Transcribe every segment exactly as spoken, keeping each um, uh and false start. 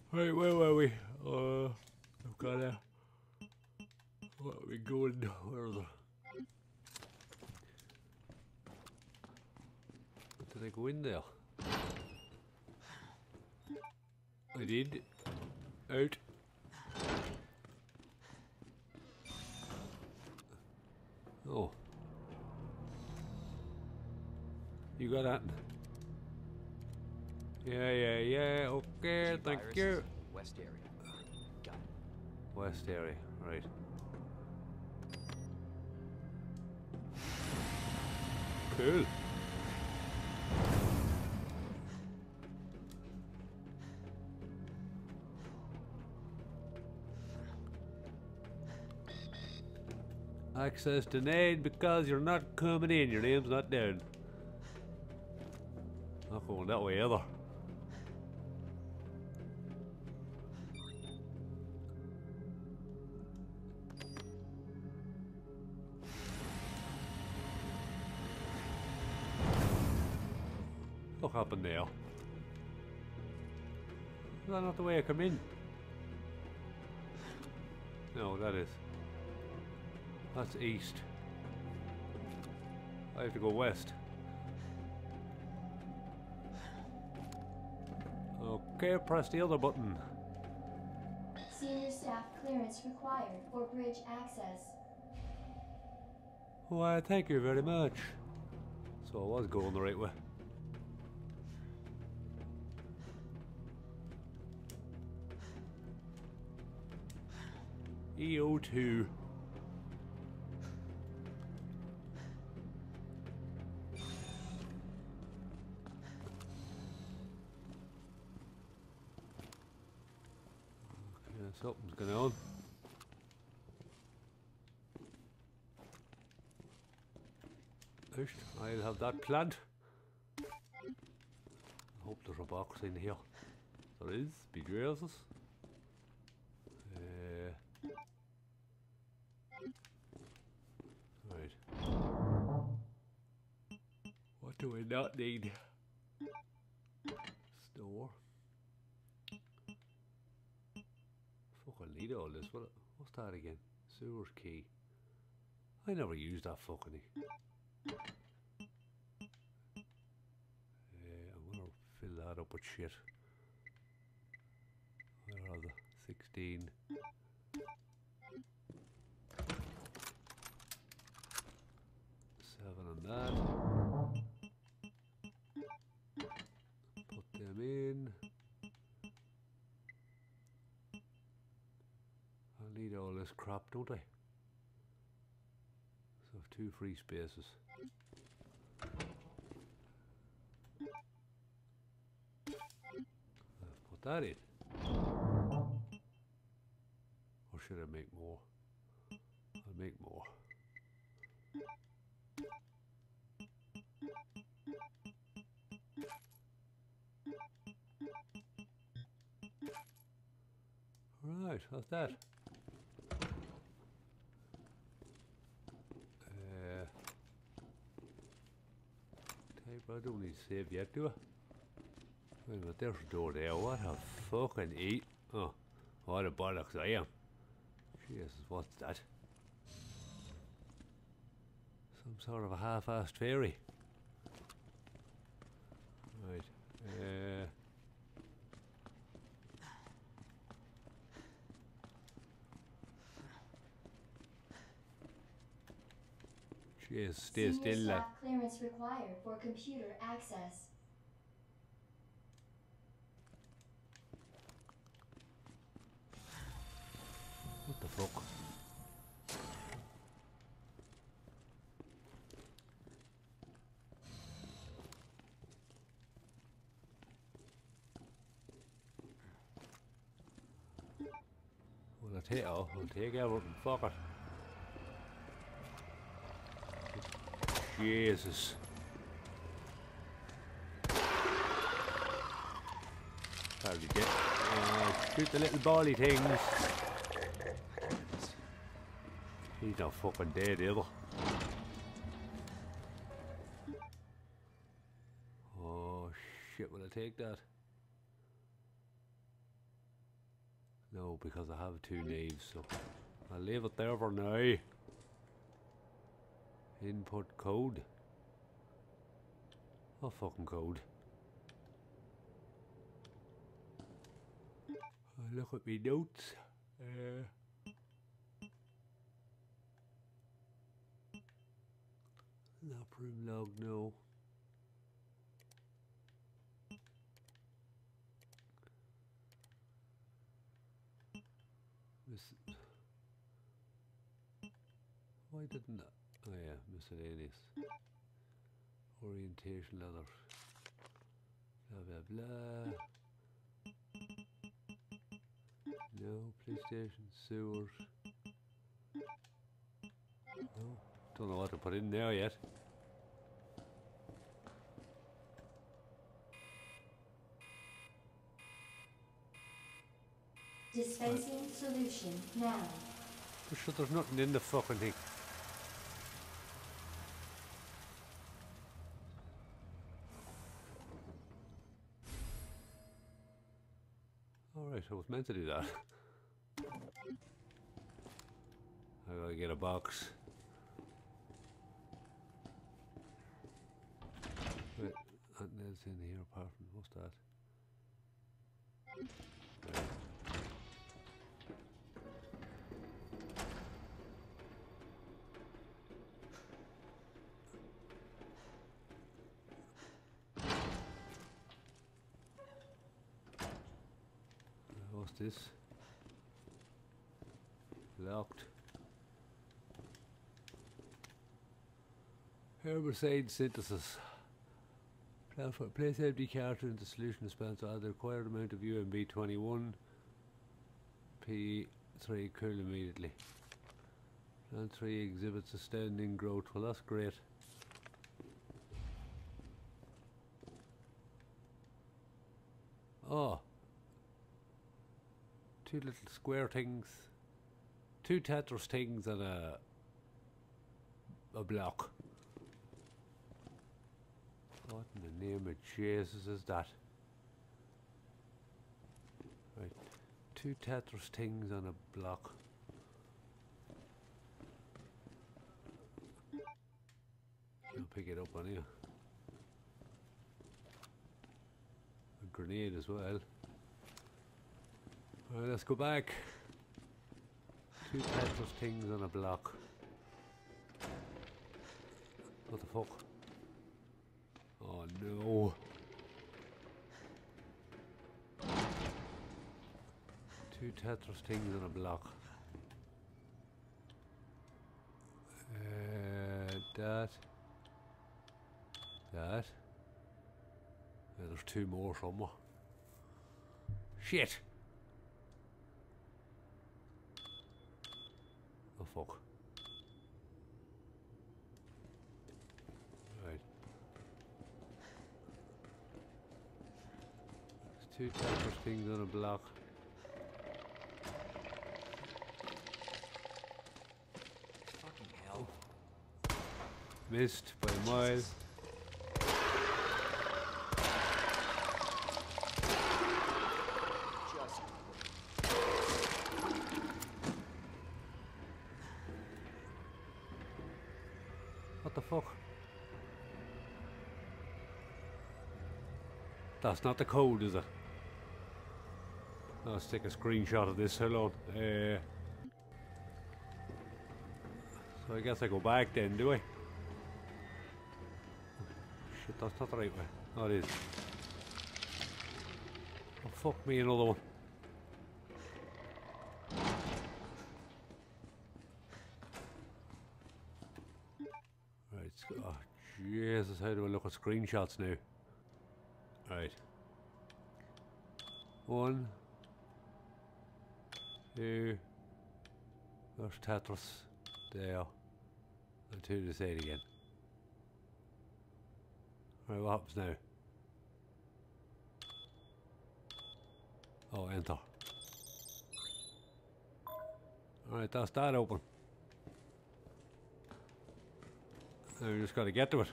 Right, where were we? Uh, I've got a. What are we going? Where are the. Did I go in there? I did. Out. Oh. You got that? Yeah, yeah, yeah. Okay, thank you. West area. Got it. West area, right. Cool. Access denied because you're not coming in. Your name's not down. Not going that way either. What happened there? Is that not the way I come in? No, that is. That's east. I have to go west. Okay, press the other button. Senior staff clearance required for bridge access. Why, thank you very much. So I was going the right way. E O two. Okay, something's going on. I'll have that planned. I hope there's a box in here. There is. Be Jesus. Uh, right. What do we not need? Store. Fucking need all this. What? What's that again? Sewers key. I never used that fucking. Uh, I'm gonna fill that up with shit. Where are the sixteen? Seven on that. Put them in. I need all this crap, don't I? So two free spaces. I've put that in. Or should I make more? I'll make more. Right, that's that. Uh, type, I don't need to save yet, do I? Wait a minute, there's a door there. What a fucking eat. Oh, what a bollocks I am. Jesus, what's that? Some sort of a half-assed fairy. Right. Uh, Jeez, stay Senior still, lad. staff clearance required for computer access. What the fuck? Well, I'll take, oh, I'll take everything. Fuck it. Jesus. Hardly get. Uh, shoot the little bally things. He's not fucking dead either. Oh shit, will I take that? No, because I have two knives, so I'll leave it there for now. Input code. What fucking code? I look at me notes. Uh, Nap room log, no. Miss. Why didn't that? Oh yeah, miscellaneous. Orientation leather. Blah blah blah. No, police station, sewers. No, don't know what to put in there yet. Dispensing solution now. But sure, there's nothing in the fucking thing. Alright, I was meant to do that. I gotta get a box. Wait, nothing else in here apart from what's that? Right. What's this? Locked. Herbicide synthesis. Platform. Place empty cartridge into solution dispenser. Add the required amount of U M B twenty-one. P three cool immediately. Plant three exhibits astounding growth. Well, that's great. Oh. Two little square things. Two Tetris things and a a block. What in the name of Jesus is that? Right. Two Tetris things and a block. I'll pick it up on here. A grenade as well. Alright, let's go back. Two Tetris things on a block. What the fuck? Oh no. Two Tetris things on a block. Uh, that. That. Yeah, there's two more somewhere. Shit! Oh fuck. Right. There's two Tetris things on a block. Fucking hell. Missed by a mile. What the fuck? That's not the code, is it? Let's take a screenshot of this. Hold on. Uh, so I guess I go back then, do I? Shit, that's not the right way. Oh, it is. Oh, fuck me, another one. Right, oh, Jesus, how do I look at screenshots now? Right. One. Two. There's Tetris. There. And two to say it again. Right, what happens now? Oh, enter. Alright, that's that open. Now we just gotta get to it.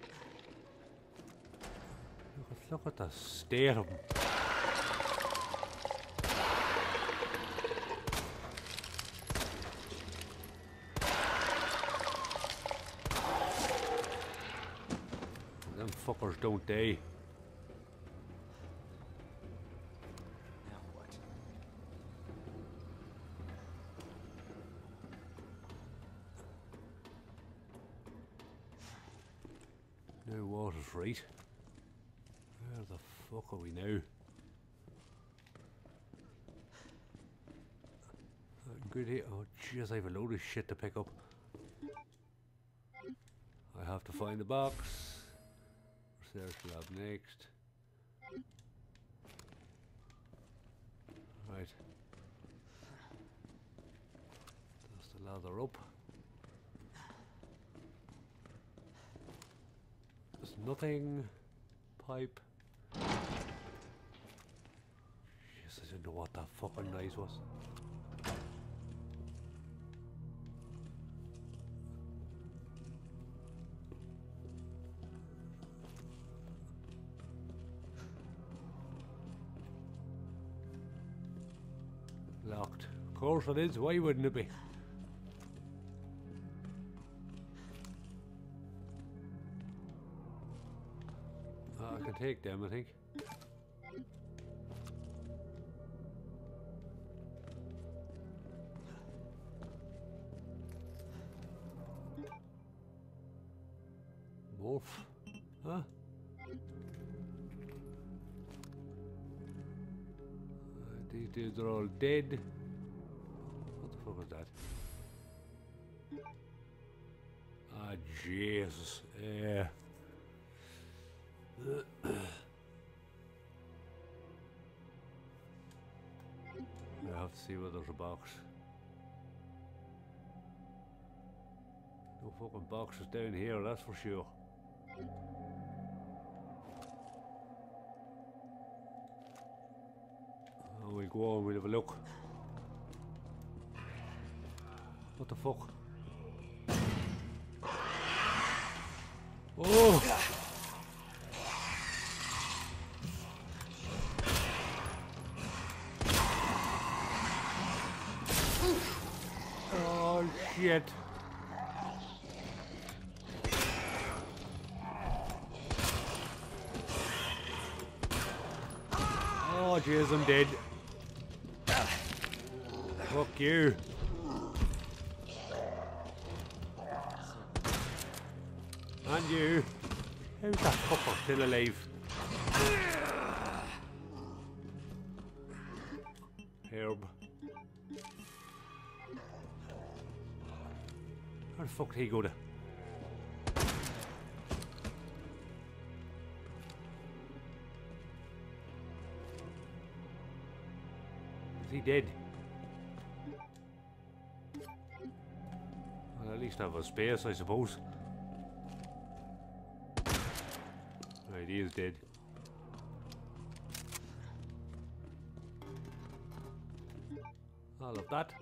Look at, look at the state of them. Them fuckers don't die. Now what? Now water's right. Where the fuck are we now? Good here. Oh jeez, I have a load of shit to pick up. I have to find the box. Research lab next. Right. That's the ladder up. There's nothing. Pipe. Yes, I didn't know what that fucking noise was. Locked. Of course it is. Why wouldn't it be? Oh, I can take them, I think. Morph. Huh? Uh, these dudes are all dead. What the fuck was that? Ah, Jesus. Yeah. I have to see whether there's a box. No fucking boxes down here, that's for sure. Oh, we'll go on, we'll have a look. What the fuck? Oh! Oh shit. Oh jeez, I'm dead. Fuck you. And you. How's that fucker still alive? Herb. Where the fuck did he go to? Is he dead? Well, at least have a space, I suppose. Right, he is dead. All of that.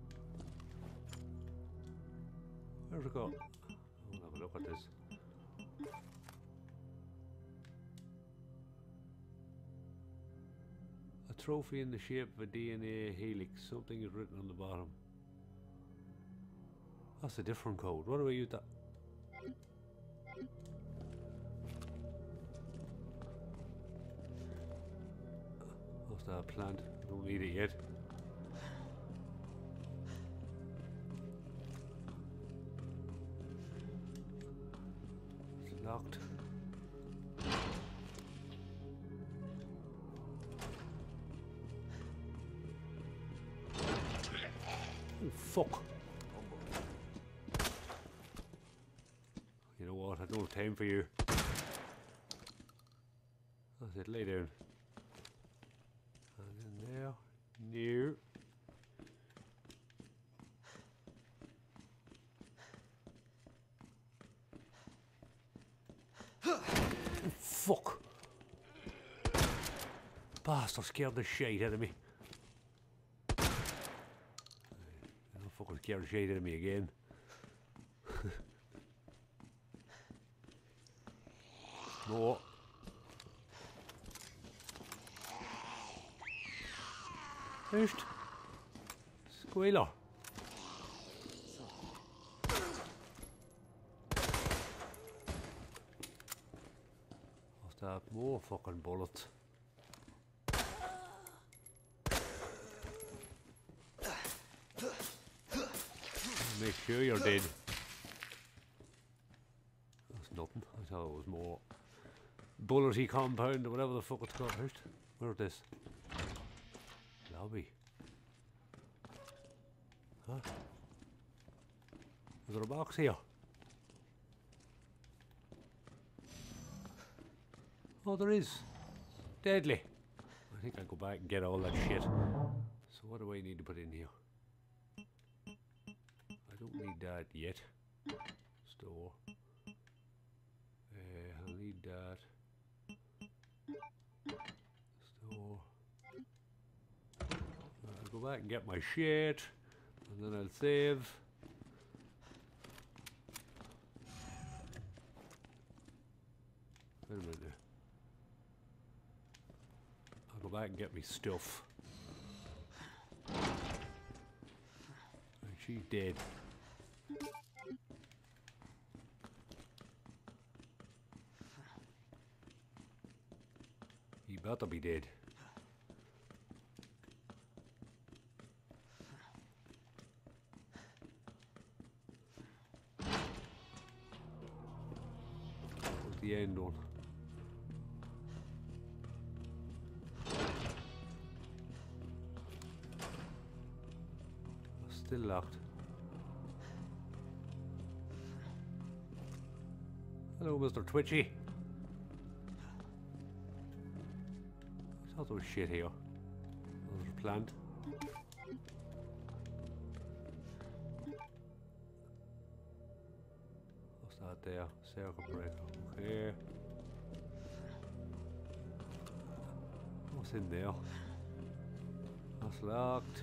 Where's it go? I'll have a look at this. A trophy in the shape of a D N A helix. Something is written on the bottom. That's a different code. What do I use that? What's that plant? I don't need it yet. It's locked. Oh fuck. You know what? I don't have time for you. That's it, lay down. And in there. New. Oh, fuck. Bastard scared the shit out of me. Don't fucking scare the shit out of me again. No. First. Squealer. Stop, more fucking bullets. Make sure you're dead. That's nothing. I thought it was more bullety compound or whatever the fuck it's called. Where's this? Lobby. Huh? Is there a box here? Oh, there is. Deadly. I think I'll go back and get all that shit. So what do I need to put in here? I don't need that yet. Store. Uh, I'll need that. Store. I'll go back and get my shit. And then I'll save. Wait a minute there. I'll go back and get me stuff. And she's dead. He better be dead. What's the end one? Still locked. Hello, Mister Twitchy. I thought there was shit here. There's a plant. What's that there? Circuit breaker. Okay. What's in there? That's locked.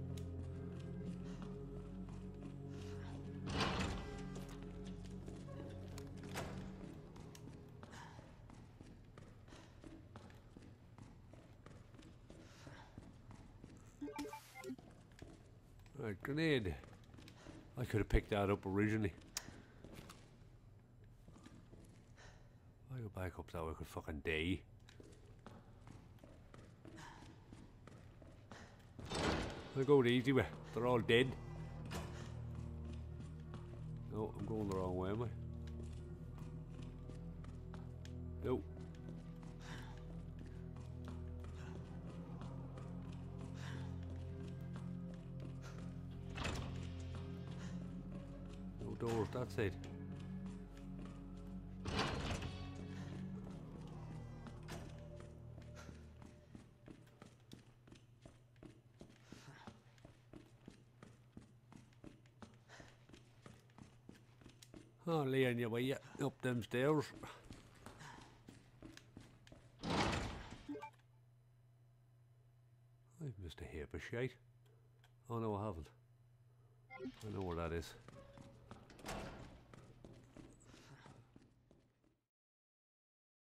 Right, grenade. I could have picked that up originally. If I go back up though, I could fucking die. I go the easy way. They're all dead. No, I'm going the wrong way, am I? No. Doors, that's it. Oh, Leon, your way up them stairs. I've missed a heap of shite. Oh no, I haven't. I know where that is.